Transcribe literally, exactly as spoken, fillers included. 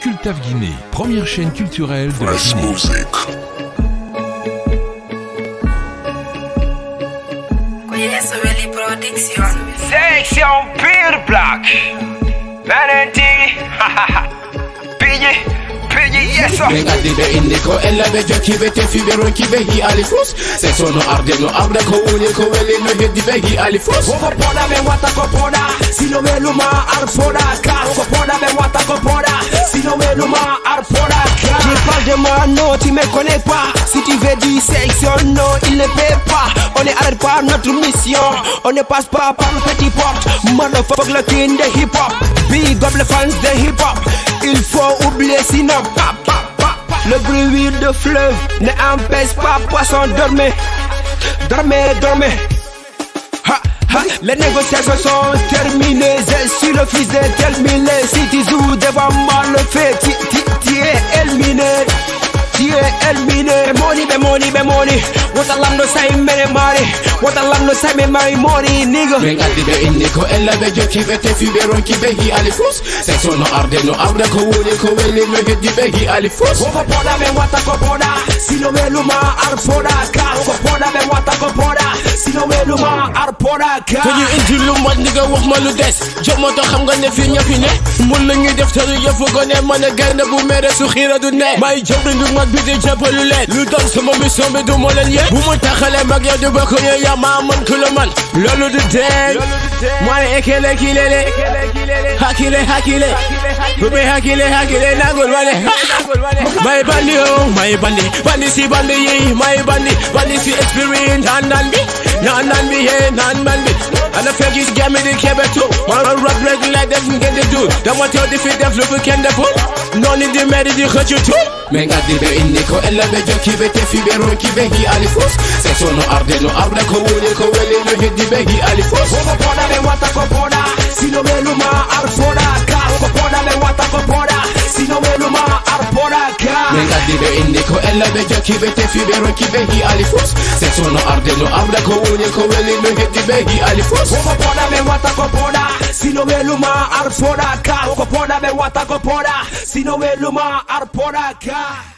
Cultave Guinée, première chaîne culturelle de la Guinée. Section Pure Black. Valentine. Piggy. Piggy, yes sir. Venga di be indiko ella be jokki be te fibero ki be hi alifus. Se sono arde no abra ko uli ko wele no heddi be hi alifus. Ko poda be wata ko poda. Sino me luma arpoda ka. Ko poda be wata ko poda. Sino me luma arpoda ka. Je parle de moi, non, tu me connais pas. Si tu veux dire section, non, il ne peut pas. On n'arrête pas notre mission. On ne passe pas par le petit porte. Motherfucker le king de hip hop. Big up les fans de hip hop. Il faut oublier sinon. Le bruit de fleuve ne empêche pas poisson dormir. Dormez, dormez. Ha, ha. Les négociations sont terminées. Je suis le fils de terminé. Si tu joues devant moi le fait, tu, tu, tu es éliminé. Tu es éliminé. Money, be money, be money. What a land no say me money. What a land no say me my money, nigga. Venga di be indiko ella be jokki be te fibero ki be hi alifus. Se sono arde no abra ko uli ko wele no heddi be hi alifus. Ko poda be wata ko poda. Sino me luma arpoda ka. Ko poda be wata ko poda. Sino me luma arpoda ka. Te ñu indi lu mat nigga wax ma lu des. Jox ma to xam nga ne fi ñëpp ne. Mun nañu def taru yëfu gone man a gaynde bu mere su xiira du ne. May jëw ndu mag bi di jàppalu leen. Lu doon sama mission bi du mo leen yee. Bu mu taxalee mag ya du bokk ñu ya maa mën ku la man. Loolu du deeg. Mooy ekele kilele. Hakile hakile. Bube hakile hakile nangul wale. May bandi oh may bandi. Bandi si bandi yi may bandi. Bandi si experience nan nan bi. Nan nan bi ye nan man bi. And the fake is get me the kebe too. Man rap regular def ngeen di do. Dama teew di fi def lu fi kenn deful. Noonu di meri di xëccu too. Menga di be indiko ella be jokki be te fibero ki be hi alifus. Se sono arde no abra ko wuli ko wele no heddi be hi alifus. Ko poda be wata ko poda. Sino me luma arpoda ka. Ko poda be wata ko poda. Sino me luma arpoda ka. Menga di be indiko ella be jokki be te fibero ki be hi alifus. Se sono arde no abra ko wuli ko wele no heddi be hi alifus. Ko poda be wata ko poda. Sino me luma arpoda ka. Ko poda be wata ko poda. Sino me luma arpoda ka.